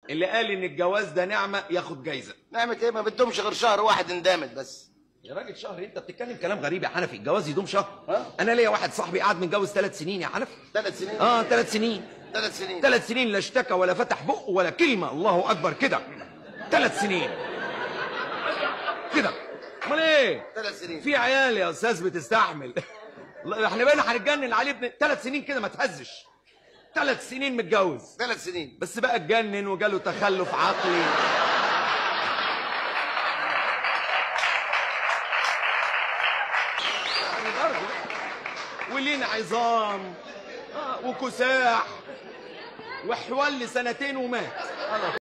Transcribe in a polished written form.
اللي قال ان الجواز ده نعمه ياخد جايزه. نعمة ايه؟ ما بدهمش غير شهر واحد اندمت بس. يا راجل شهر؟ انت بتتكلم كلام غريب يا حنفي، الجواز يدوم شهر؟ انا ليا واحد صاحبي قاعد متجوز 3 سنين يا حنفي. 3 سنين؟ 3 سنين. 3 سنين؟ 3 سنين لا اشتكى ولا فتح بقه ولا كلمه، الله اكبر كده. 3 سنين كده. امال ايه؟ 3 سنين في عيال يا استاذ بتستحمل. احنا بقينا هنتجنن عليه 3 سنين كده ما تهزش. 3 سنين متجوز. 3 سنين بس بقى اتجنن وجاله تخلف عقلي. ولين عظام وكساح وحول 2 سنين ومات.